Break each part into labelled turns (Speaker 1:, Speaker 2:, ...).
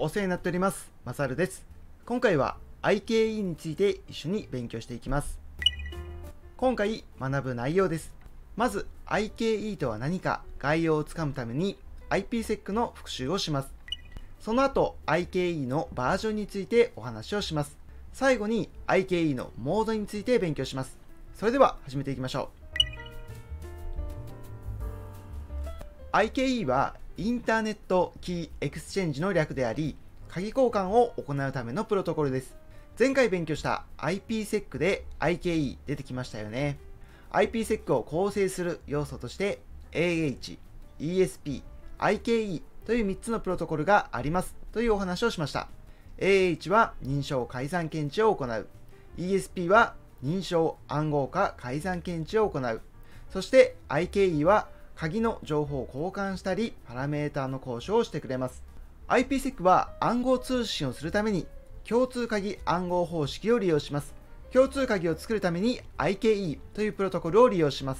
Speaker 1: お世話になっております。マサルです。今回は IKE について一緒に勉強していきます。今回学ぶ内容です。まず IKE とは何か概要をつかむために IPsec の復習をします。その後 IKE のバージョンについてお話をします。最後に IKE のモードについて勉強します。それでは始めていきましょう。IKE はインターネットキーエクスチェンジの略であり、鍵交換を行うためのプロトコルです。前回勉強した IPsec で IKE 出てきましたよね。IPsec を構成する要素として AH、ESP、IKE という3つのプロトコルがありますというお話をしました。AH は認証改ざん検知を行う。ESP は認証暗号化改ざん検知を行う。そして IKE は鍵の情報を交換したり、パラメータの交渉をしてくれます。IPsec は暗号通信をするために共通鍵暗号方式を利用します。共通鍵を作るために IKE というプロトコルを利用します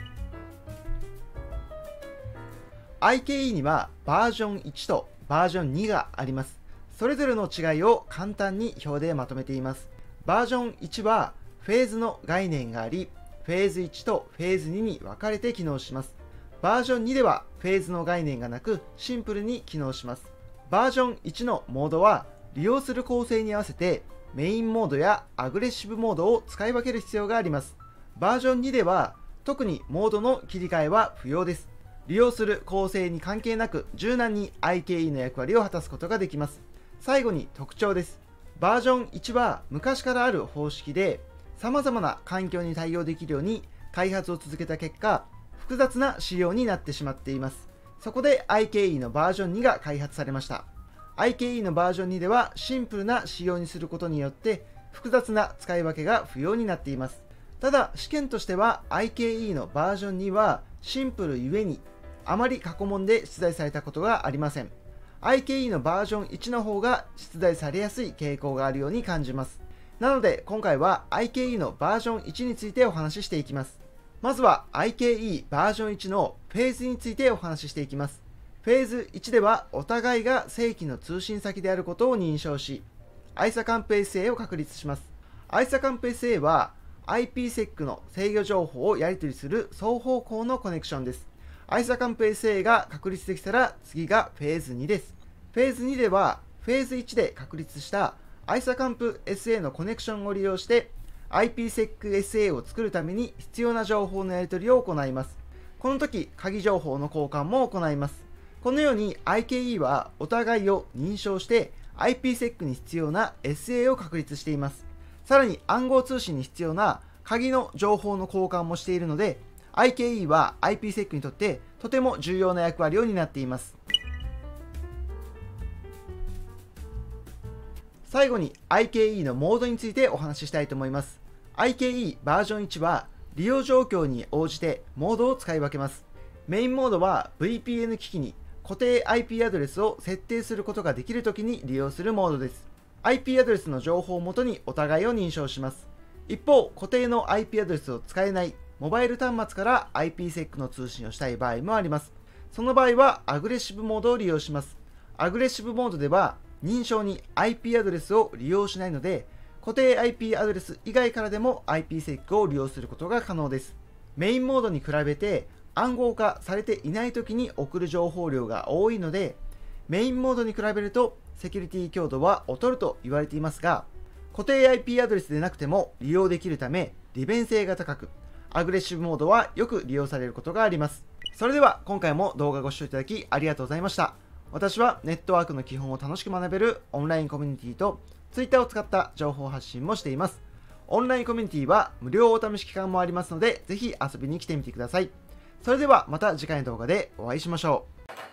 Speaker 1: 。IKE にはバージョン1とバージョン2があります。それぞれの違いを簡単に表でまとめています。バージョン1はフェーズの概念があり、フェーズ1とフェーズ2に分かれて機能します。バージョン2ではフェーズの概念がなくシンプルに機能します。バージョン1のモードは利用する構成に合わせてメインモードやアグレッシブモードを使い分ける必要があります。バージョン2では特にモードの切り替えは不要です。利用する構成に関係なく柔軟に IKE の役割を果たすことができます。最後に特徴です。バージョン1は昔からある方式で様々な環境に対応できるように開発を続けた結果、複雑な仕様になってしまっています。そこで IKE のバージョン2が開発されました。IKE のバージョン2ではシンプルな仕様にすることによって複雑な使い分けが不要になっています。ただ試験としては IKE のバージョン2はシンプルゆえにあまり過去問で出題されたことがありません。IKE のバージョン1の方が出題されやすい傾向があるように感じます。なので今回は IKE のバージョン1についてお話ししていきます。まずは IKE バージョン1のフェーズについてお話ししていきます。フェーズ1ではお互いが正規の通信先であることを認証し、ISA-CAMP-SA を確立します。ISA-CAMP-SA は IPsec の制御情報をやり取りする双方向のコネクションです。ISA-CAMP-SA が確立できたら次がフェーズ2です。フェーズ2ではフェーズ1で確立した ISA-CAMP-SA のコネクションを利用してIPsec-SA を作るために必要な情報のやり取りを行います。この時、鍵情報の交換も行います。このように IKE はお互いを認証して IPsec に必要な SA を確立しています。さらに暗号通信に必要な鍵の情報の交換もしているので、IKE は IPsec にとってとても重要な役割を担っています。最後に IKE のモードについてお話ししたいと思います。IKE バージョン1は利用状況に応じてモードを使い分けます。メインモードは VPN 機器に固定 IP アドレスを設定することができるときに利用するモードです。IP アドレスの情報をもとにお互いを認証します。一方、固定の IP アドレスを使えないモバイル端末から IPsec の通信をしたい場合もあります。その場合はアグレッシブモードを利用します。アグレッシブモードでは認証に IP アドレスを利用しないので、固定 IP アドレス以外からでも IPsec を利用することが可能です。メインモードに比べて暗号化されていない時に送る情報量が多いので、メインモードに比べるとセキュリティ強度は劣ると言われていますが、固定 IP アドレスでなくても利用できるため利便性が高く、アグレッシブモードはよく利用されることがあります。それでは今回も動画ご視聴いただきありがとうございました。私はネットワークの基本を楽しく学べるオンラインコミュニティと Twitter を使った情報発信もしています。オンラインコミュニティは無料お試し期間もありますので、ぜひ遊びに来てみてください。それではまた次回の動画でお会いしましょ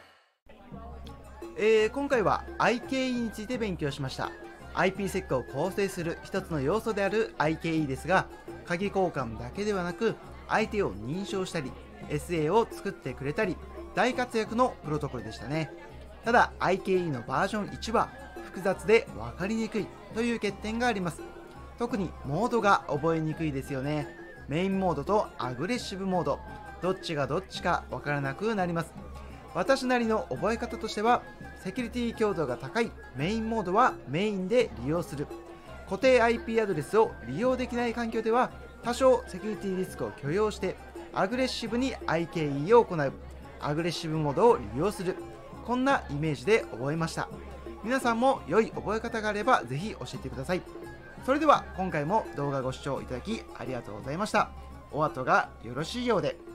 Speaker 1: う。今回は IKE について勉強しました。IPsec を構成する一つの要素である IKE ですが、鍵交換だけではなく相手を認証したり SA を作ってくれたり大活躍のプロトコルでしたね。ただ IKE のバージョン1は複雑で分かりにくいという欠点があります。特にモードが覚えにくいですよね。メインモードとアグレッシブモード、どっちがどっちか分からなくなります。 私なりの覚え方としては、セキュリティ強度が高いメインモードはメインで利用する。固定 IP アドレスを利用できない環境では多少セキュリティリスクを許容してアグレッシブに IKE を行う。アグレッシブモードを利用する。こんなイメージで覚えました。皆さんも良い覚え方があればぜひ教えてください。それでは今回も動画ご視聴いただきありがとうございました。お後がよろしいようで。